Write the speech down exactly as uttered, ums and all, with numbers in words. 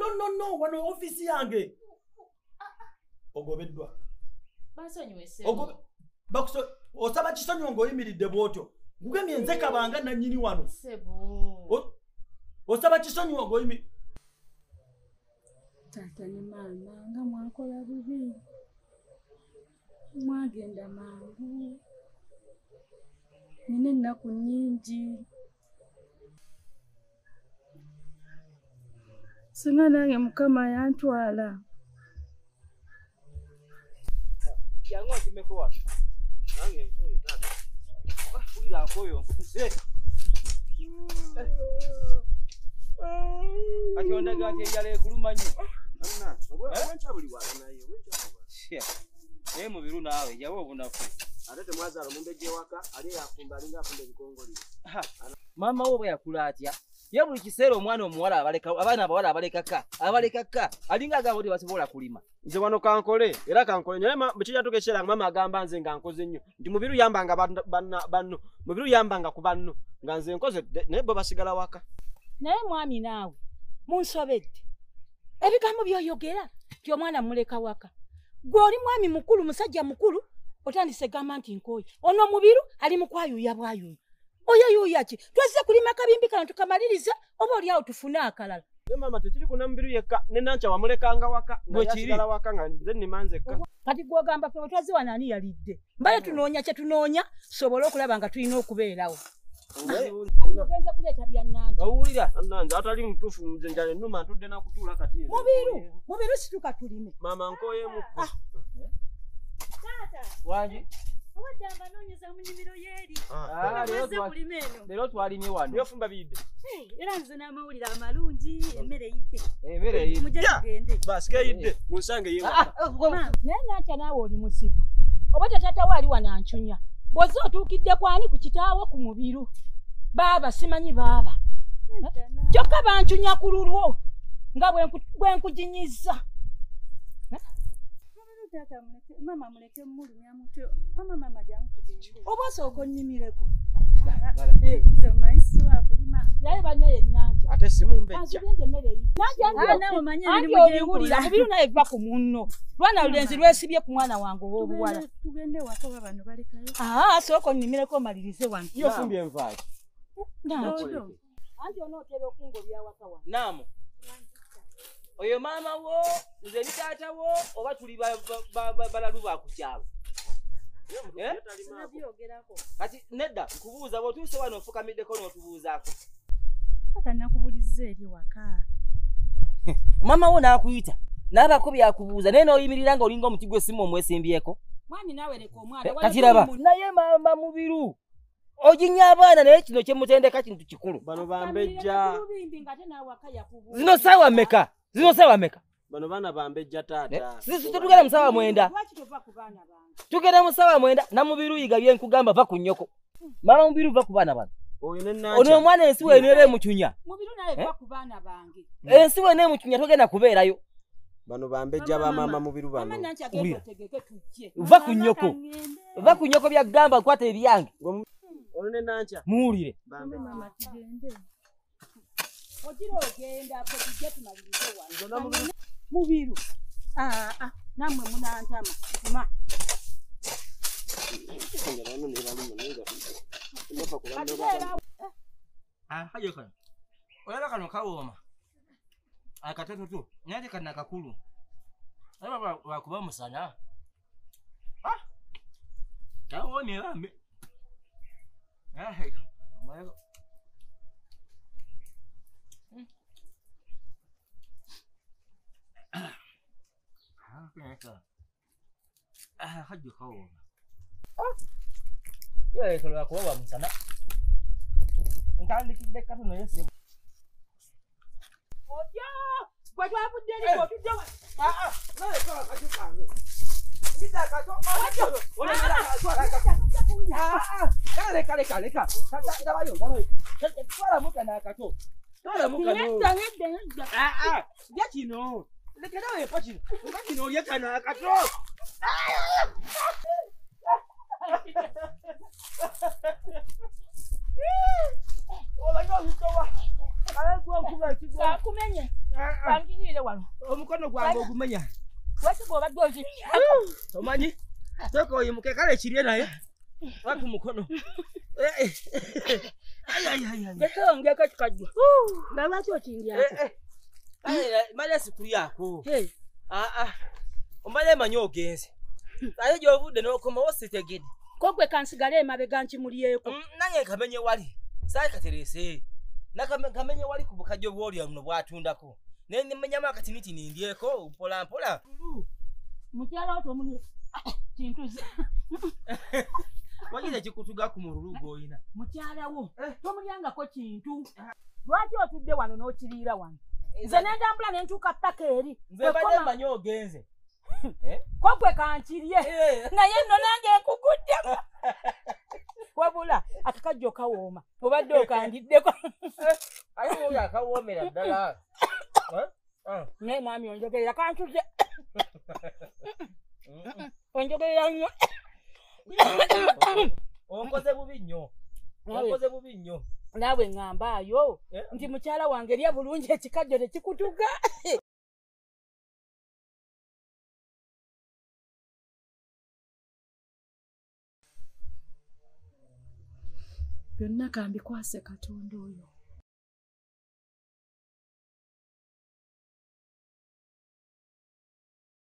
no no no wano office yange. Ogobeddwa. Basonyiwe se. Ogobe bakuso osaba kisonyo ngoyimiridde bwotyo. Gugemye nze kabanga na nnyini wano. Sebo. Osaba kisonyo ngoyimi. Tata ne mama nga mwakola bibi. Mwagenda mangu. Nina ennaku nnyingi. Singa nange Mukama yantwala. Yango kimeko wa. Nange nkoyo tata. Ah, kulira akoyo. Eh. Kati ondaga ati yale kulumanyi. Anna, wencha buli wala naye, wencha buli. Eh mu biru nawe, yawo obunafu. Atete mwazalo mumbeje waka, ali yakumba alinga afunde bikongoli. Mama wo yakula atya. Ye buli kiseera omwana omuwala abaleka abaana abawala abalekaka abalekaka alinga agamba nti basobola kulima nze wano kankole era kankole naye bukijja tukeshera mama agamba nze nga nkoze nnyo ndi mubiru yambanga banno banno mubiru yambanga ku banno nga nze nkoze naye bo basigala waka naye mwami naawe munsobedde ebigambo byoyogera ti omwana muleka waka gwe oli mwami mukulu musajja mukulu otandise gamba nti nkoye ono mubiru ali mukwayuya bwayuya oya yuya ki twese kulima kabimbi kano tukamaliriza oba oli awo tufuna akalala ne mama tetiri kuna mubiru yekka ne nancha wamulekanga waka ngayasigala waka nga nze nimanzeka kati gwogamba fe twazi wanani yalidde mbale tunoonya kye tunoonya sobola okulaba nga tulina okubeerawo atugeza kuleta bya nancha owulira nanza atali mutufu nze njale nnuma ntudde nakutuula kati mubiru mubiru situka tulime mama nkoye mukko Tata wanji Awadamba nonyeza munimiro yeri. Ah, lero twalimye wano. Yo fumba bidde. Era nze n'amawulira amalungi emmere yidde. Emmere yidde. Mujja tugende. Basike yidde. Munsange yewa. Naye nancha naawe oli musibu. Oba tata wali wananchunya. Bozo otuukidde kwani ku kitaawo ku mubiru. Baba simanyi baba. Kyokka banchunya ku lulwo. Nga bwe nkujinyiza. Tata muleke mama muleke mulumya mutwe mama mama jangu kugende obaso okonnimireko eh nze maiso akulima yaye banaye nanja ate simumbe nja azibenge mere yi nanja nawo manye ndi mujengulira mubiru naye va ku munno lwana lulenzi lwesibye ku mwana wange obuwala tugende wako babano balekayo ah soko nnimireko malirize wano yo fumbye envaye nanja anti onotera okungolya waka wano namo oyo mama wo nze ni tata wo oba tuli balalu ba kukyalo eh sinabyogerako kati nedda nkubuuza bo tuuse wano ofukamiddeko n'otubuuzaako tata nakubuliza eri waka mama wo n'akuyita n'abako byakubuuza naye n'oyimirira nga olinga omuti gw'essimu omwesimbyeko mwami nawe leka omwana kati raba naye mama mubiru ojinya abaana naye kino kyemutendeka kintu kikulu bano bambejja zino sawa meka zino sawa meka bano bana bambejja tata sisi tutugera musawa mwenda tugera musawa mwenda na mubiru yiga bye nkugamba va ku nnyoko mama mubiru va ku bana bano ono omwana ensi wenere muchunya mubiru naye va ku bana bange ensi wenere muchunya togenda kubeerayo bano bambejja ba mama mubiru bano va ku nnyoko va ku nnyoko bya gamba nkwata ebyange ono ne nancha muulire mama tugende Ojiro ogenda ko tujja tumalirize wano. Mubiru. Ah ah namwe munantama. Ma. Ah hayo kana. Oyala kano kawoma. Akatoto tu. Nyaje kana kakulu. Aba bakuba musana. Ah. Tawo ne lambe. Ah hey. Amayo. Ah, hajo kawo. Ah. Yo ekolo akoba musana. Nkandi kideka tuno yese. Ojo! Kwa twabudde ni ko tujja. Ah ah, nawe kwa kajukange. Sita kato. Ole mala swala kato. Ah ah, kale kale kale ka. Kaka ndabayo ndabayo. Swala muka na kato. Swala muka no. Ngedda ngedda ngedda. Ah ah, ya kino. Lekera we pachino. Ngakino yekana kato. Ola yo hitowa. Ale gwa kuba kigwa. Kumenye. Bangini Otulire wano. Omukono gwange ogumenya. Wati bwoba dozi. Omanyi? Toko oyimuke kale kirye naye. Watu mukono. Eh eh. Ay ay ay ay. Ehe ngeka kikajwa. Lwaki okindia? Eh eh. Ay mali asikuli yako. Hey. Ah ah. Omale manyo ogenze. Ayo jovude nokoma wositegede. Kogwe kansigale emabega nkimuliyeko. Nanye kamenye wali. Sai katerese. Nakamenye wali kubukajjo bwoli amuno bwatundako. Nene menyama akati niti nindyeko mpola mpola. Mukyala oto muli kintuze. Wajile kikutuga ku murulugo oyina. Mukyala wo tomulyanga ko kintu. Lwaki otudde wano n'okiriira wano? Nze nendambula nentuuka paka eri. Nze badde manyo ogenze. Eh? Kogwe kankirye. Naye nno nange nkugudde. Wabula akakajjo kawooma. Obadde okandiddeko. Ayo oyo akawoomera ddala. Eh? Ne mwami onjogerera kantuze. Onjogerera nnyo. Onkoze bubi nnyo. Onkoze bubi nnyo. Naawe ngambaayo nti mukyala wange lya bulungi ekikajjo tekikutuga. Byonna kambikwase Katonda oyo.